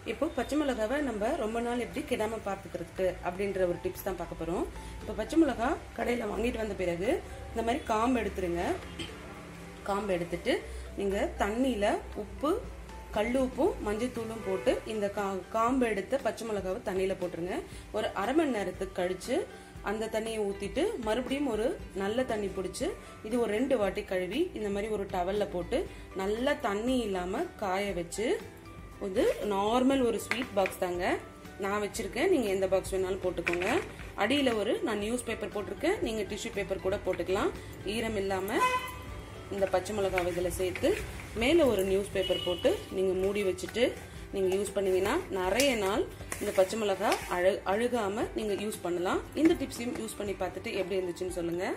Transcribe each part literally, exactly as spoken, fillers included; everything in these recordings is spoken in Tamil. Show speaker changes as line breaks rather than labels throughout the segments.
இப்போ பச்சை மிளகாவை நம்ம ரொம்ப நாள் எப்படி கெடாம பார்த்துக்கிறதுக்கு அப்படின்ற ஒரு டிப்ஸ் தான் பார்க்க போறோம். இப்போ பச்சை மிளகா கடையில் வாங்கிட்டு வந்த பிறகு இந்த மாதிரி காம்பு எடுத்துருங்க. காம்பு எடுத்துட்டு நீங்க தண்ணியில உப்பு, கல் உப்பும் மஞ்சள் தூளும் போட்டு இந்த கா காம்பு எடுத்த பச்சை மிளகாவை தண்ணியில போட்டுருங்க. ஒரு அரை மணி நேரத்துக்கு கழிச்சு அந்த தண்ணியை ஊற்றிட்டு மறுபடியும் ஒரு நல்ல தண்ணி பிடிச்சி இது ஒரு ரெண்டு வாட்டி கழுவி இந்த மாதிரி ஒரு டவலில் போட்டு நல்லா தண்ணி இல்லாமல் காய வச்சு இது நார்மல் ஒரு ஸ்வீட் பாக்ஸ் தாங்க நான் வச்சுருக்கேன். நீங்கள் எந்த பாக்ஸ் வேணாலும் போட்டுக்கோங்க. அடியில் ஒரு நான் நியூஸ் பேப்பர் போட்டிருக்கேன், நீங்கள் டிஷ்யூ பேப்பர் கூட போட்டுக்கலாம். ஈரம் இல்லாமல் இந்த பச்சை மிளகாவை இதில் சேர்த்து மேலே ஒரு நியூஸ் பேப்பர் போட்டு நீங்கள் மூடி வச்சுட்டு நீங்கள் யூஸ் பண்ணீங்கன்னா நிறைய நாள் இந்த பச்சை மிளகா அழு அழுகாமல் நீங்கள் யூஸ் பண்ணலாம். இந்த டிப்ஸையும் யூஸ் பண்ணி பார்த்துட்டு எப்படி இருந்துச்சுன்னு சொல்லுங்கள்.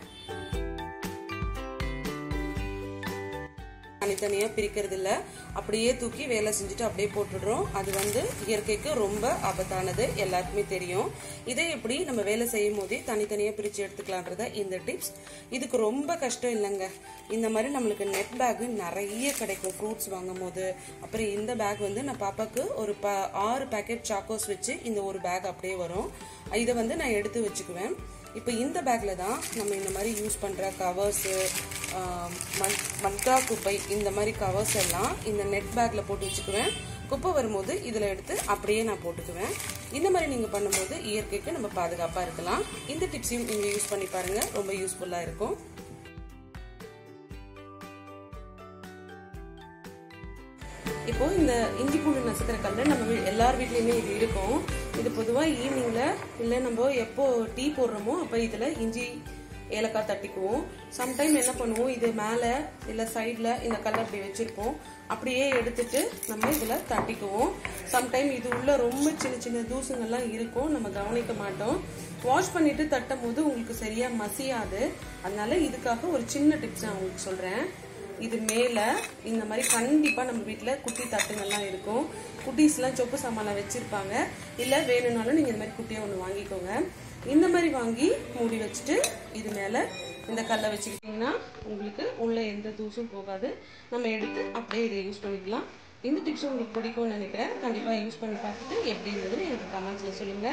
தனித்தனியாக பிரிக்கிறது இல்லை, அப்படியே தூக்கி வேலை செஞ்சுட்டு அப்படியே போட்டுடுறோம். அது வந்து இயற்கைக்கு ரொம்ப ஆபத்தானது, எல்லாருக்குமே தெரியும். இதை எப்படி நம்ம வேலை செய்யும் போதே தனித்தனியாக பிரித்து எடுத்துக்கலான்றத இந்த டிப்ஸ். இதுக்கு ரொம்ப கஷ்டம் இல்லைங்க. இந்த மாதிரி நம்மளுக்கு நெட் பேக்கு நிறைய கிடைக்கும் ஃப்ரூட்ஸ் வாங்கும் போது. அப்புறம் இந்த பேக் வந்து நான் பாப்பாவுக்கு ஒரு ப ஆறு பேக்கெட் சாக்கோஸ் வச்சு இந்த ஒரு பேக் அப்படியே வரும். இதை வந்து நான் எடுத்து வச்சுக்குவேன். இப்போ இந்த பேக்கில் தான் நம்ம இந்த மாதிரி யூஸ் பண்ணுற கவர்ஸு, மட்கா குப்பை, இந்த மாதிரி கவர்ஸ் எல்லாம் இந்த நெட் பேக்கில் போட்டு வச்சுக்குவேன். குப்பை வரும்போது இதில் எடுத்து அப்படியே நான் போட்டுக்குவேன். இந்த மாதிரி நீங்கள் பண்ணும்போது இயற்கைக்கு நம்ம பாதுகாப்பாக இருக்கலாம். இந்த டிப்ஸையும் நீங்கள் யூஸ் பண்ணி பாருங்கள், ரொம்ப யூஸ்ஃபுல்லாக இருக்கும். இப்போ இந்த இஞ்சி பூண்டு நசுக்கிற கல்ல நம்ம எல்லார் வீட்லயுமே இது இருக்கும். இது பொதுவாக ஈவினிங்ல இல்லை நம்ம எப்போ டீ போடுறோமோ அப்போ இதில் இஞ்சி ஏலக்காய் தட்டிக்குவோம். சம்டைம் என்ன பண்ணுவோம், இது மேலே இல்லை சைடில் இந்த கல்லை அப்படி வச்சிருப்போம், அப்படியே எடுத்துட்டு நம்ம இதில் தட்டிக்குவோம். சம்டைம் இது உள்ள ரொம்ப சின்ன சின்ன தூசுங்கள்லாம் இருக்கும், நம்ம கவனிக்க மாட்டோம். வாஷ் பண்ணிட்டு தட்டும் போது உங்களுக்கு சரியா மசியாது. அதனால இதுக்காக ஒரு சின்ன டிப்ஸ் நான் உங்களுக்கு சொல்றேன். இது மேல இந்த மாதிரி கண்டிப்பா நம்ம வீட்டுல குட்டி தட்டுங்கள்லாம் இருக்கும். குட்டீஸ்லாம் சொப்பு சாமான வச்சிருப்பாங்க. இல்ல வேணும்னாலும் நீங்க இந்த மாதிரி குட்டியை ஒண்ணு வாங்கிக்கோங்க. இந்த மாதிரி வாங்கி மூடி வச்சுட்டு இது மேல இந்த கல்லை வச்சுக்கிட்டீங்கன்னா உங்களுக்கு உள்ள எந்த தூசும் போகாது. நம்ம எடுத்து அப்படியே இதை யூஸ் பண்ணிக்கலாம். இந்த டிப்ஸ் உங்களுக்கு பிடிக்கும்னு நினைக்கிறேன். கண்டிப்பா யூஸ் பண்ணி பார்த்துட்டு எப்படி இருந்ததுன்னு எனக்கு கமெண்ட்ஸ்ல சொல்லுங்க.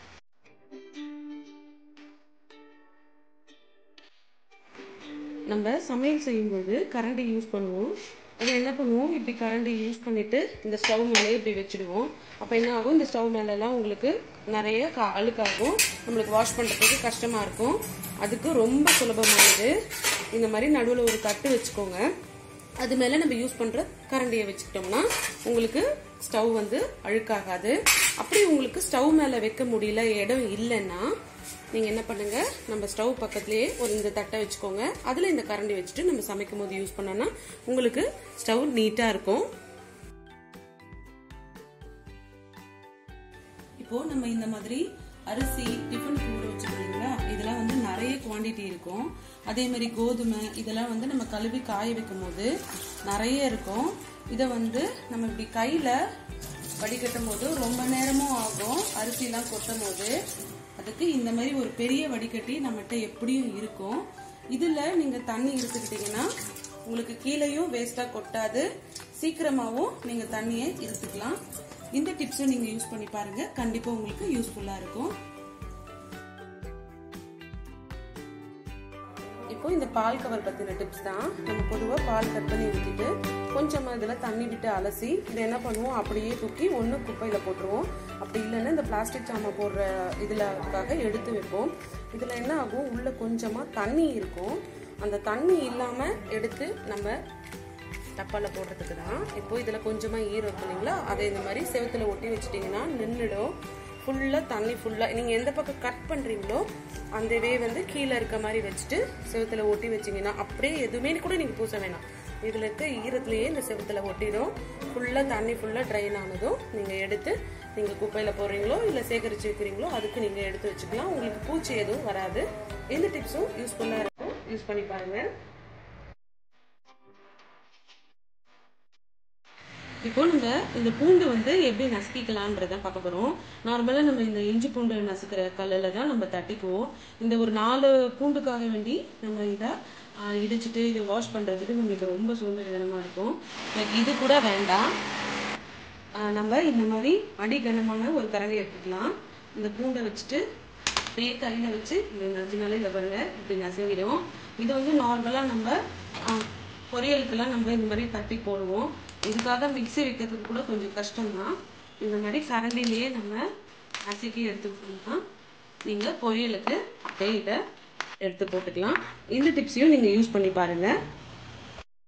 நம்ம சமையல் செய்யும்போது கரண்டி யூஸ் பண்ணுவோம். அது என்ன பண்ணுவோம், இப்படி கரண்டி யூஸ் பண்ணிட்டு இந்த ஸ்டவ் மேலே இப்படி வச்சுடுவோம். அப்போ என்ன ஆகும், இந்த ஸ்டவ் மேலெல்லாம் உங்களுக்கு நிறைய அழுக்காகும், நம்மளுக்கு வாஷ் பண்ணுறதுக்கு கஷ்டமாக இருக்கும். அதுக்கு ரொம்ப சுலபமானது, இந்த மாதிரி நடுவில் ஒரு தட்டு வச்சுக்கோங்க. அது மேலே நம்ம யூஸ் பண்ணுற கரண்டியை வச்சுக்கிட்டோம்னா உங்களுக்கு ஸ்டவ் வந்து அழுக்காகாது. அப்படி உங்களுக்கு ஸ்டவ் மேலே வைக்க முடியல, இடம் இல்லைன்னா நீங்க என்ன பண்ணுங்க, நம்ம ஸ்டவ் பக்கத்திலேயே ஒரு இந்த தட்டை வச்சுக்கோங்க. அதுல இந்த கரண்டி வச்சுட்டு நம்ம சமைக்கும் போது யூஸ் பண்ணோம்னா உங்களுக்கு ஸ்டவ் நீட்டா இருக்கும். இப்போ நம்ம இந்த மாதிரி அரிசி டிஃபன் ஊற வச்சுக்கிறீங்களா, இதெல்லாம் வந்து நிறைய குவான்டிட்டி இருக்கும். அதே மாதிரி கோதுமை இதெல்லாம் வந்து நம்ம கழுவி காய வைக்கும் போது நிறைய இருக்கும். இதை வந்து நம்ம இப்படி கையில வடிகட்டும் போது ரொம்ப நேரமும் ஆகும். அரிசி எல்லாம் கொட்டும் போது அதுக்கு இந்த மாதிரி ஒரு பெரிய வடிகட்டி நம்மகிட்ட எப்படியும் இருக்கும். இதுல நீங்க தண்ணி எடுத்துக்கிட்டீங்கன்னா உங்களுக்கு கீழேயும் வேஸ்டா கொட்டாது, சீக்கிரமாவும் நீங்க தண்ணியை எடுத்துக்கலாம். இந்த டிப்ஸும் நீங்க யூஸ் பண்ணி பாருங்க, கண்டிப்பா உங்களுக்கு யூஸ்ஃபுல்லா இருக்கும். இப்போ இந்த பால் கவர் பத்தின டிப்ஸ் தான். நம்ம பொதுவா பால் கட் பண்ணி ஊற்றிட்டு கொஞ்சமா இதுல தண்ணி விட்டு அலசி இதை என்ன பண்ணுவோம், அப்படியே தூக்கி ஒன்று குப்பையில போட்டுருவோம். அப்படி இல்லைன்னா இந்த பிளாஸ்டிக் சாமா போடுற இதுலக்காக எடுத்து வைப்போம். இதுல என்ன ஆகும், உள்ள கொஞ்சமா தண்ணி இருக்கும். அந்த தண்ணி இல்லாம எடுத்து நம்ம டப்பால போடுறதுக்கு தான். இப்போ இதுல கொஞ்சமா ஈரம் இருக்கு இல்லைங்களா, அதை இந்த மாதிரி செவத்துல ஒட்டி வச்சுட்டீங்கன்னா நின்றுடும். ஃபுல்லா தண்ணி ஃபுல்லா நீங்க எந்த பக்கம் கட் பண்றீங்களோ அந்த வே வந்து கீழே இருக்க மாதிரி வச்சுட்டு செவத்துல ஒட்டி வச்சீங்கன்னா அப்படியே எதுவுமே கூட நீங்க பூச வேணாம். இதுல இருக்க ஈரத்திலேயே இந்த செவத்துல ஒட்டிடும். ஃபுல்லா தண்ணி ஃபுல்லா ட்ரைன் ஆனதும் நீங்க எடுத்து நீங்க குப்பையில போடுறீங்களோ இல்ல சேகரிச்சு வைக்கிறீங்களோ அதுக்கு நீங்க எடுத்து வச்சுக்கலாம். உங்களுக்கு பூச்சி எதுவும் வராது. இந்த டிப்ஸும் யூஸ்ஃபுல்லா இருக்கும், யூஸ் பண்ணி பாருங்க. இப்போ நம்ம இந்த பூண்டு வந்து எப்படி நசுக்கிக்கலான்றத பார்க்க போறோம். நார்மலா நம்ம இந்த இஞ்சி பூண்டு நசுக்கிற கல்லில் தான் நம்ம தட்டிக்குவோம். இந்த ஒரு நாலு பூண்டுக்காக வேண்டி நம்ம இதை இடிச்சுட்டு இதை வாஷ் பண்றதுக்கு நம்மளுக்கு ரொம்ப சோம்பேறித்தனமா இருக்கும். இது கூட வேண்டாம். நம்ம இந்த மாதிரி அடி கனமான ஒரு கரண்டி எடுத்துக்கலாம். இந்த பூண்டை வச்சுட்டு அப்படியே கையில் வச்சு இப்படி நசுனாலே இதை பாருங்க இப்படி நசுங்கிடும். இது வந்து நார்மலாக நம்ம பொரியலுக்கெல்லாம் நம்ம இந்த மாதிரி தட்டி போடுவோம். இதுக்காக மிக்ஸி வைக்கிறதுக்கு கூட கொஞ்சம் கஷ்டம்தான். இந்த மாதிரி கரண்டிலேயே நம்ம நசுக்கி எடுத்துக்கிட்டோம்னா நீங்கள் பொரியலுக்கு கையில் எடுத்து போட்டுக்கலாம். இந்த டிப்ஸையும் நீங்கள் யூஸ் பண்ணி பாருங்கள்.